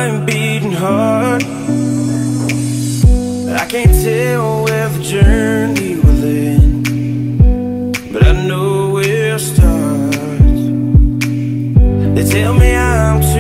mind beating hard. I can't tell where the journey will end, but I know where it starts. They tell me I'm